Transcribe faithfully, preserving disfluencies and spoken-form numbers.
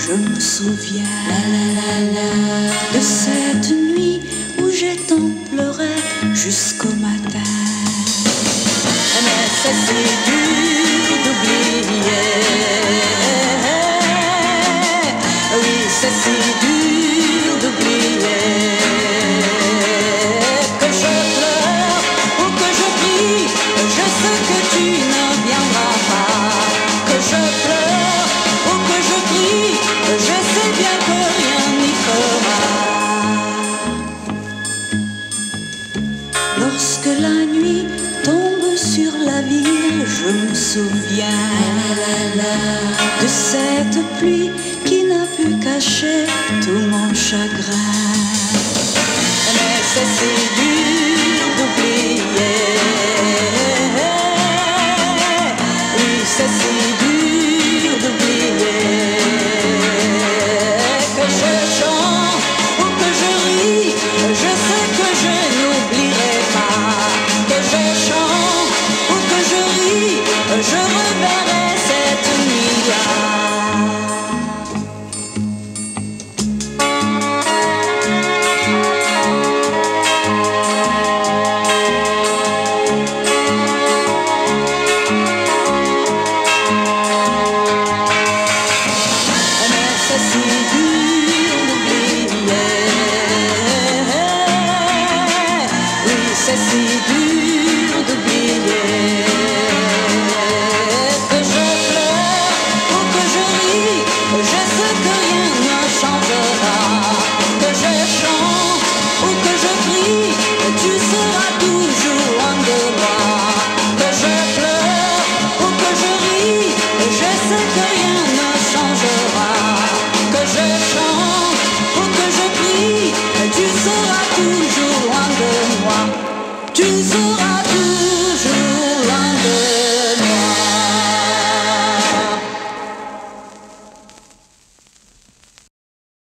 Je me souviens de cette nuit où j'ai tant pleuré jusqu'au matin. Mais c'est si dur d'oublier. Oui, c'est si dur d'oublier. Que je pleure ou que je prie, je sais que tu ne viendras pas. Que je pleure ou que je prie, je sais bien que rien n'y fera. Lorsque la nuit tombe sur la ville, je me souviens de cette pluie qui n'a pu cacher tout mon chagrin. Mais c'est si dur d'oublier. Oui, c'est si dur d'oublier. Que je chante ou que je ris, je sais que je n'oublierai pas. Que je chante ou que je ris, je reverrai cette nuit-là. C'est si dur d'oublier. Oui, c'est si dur.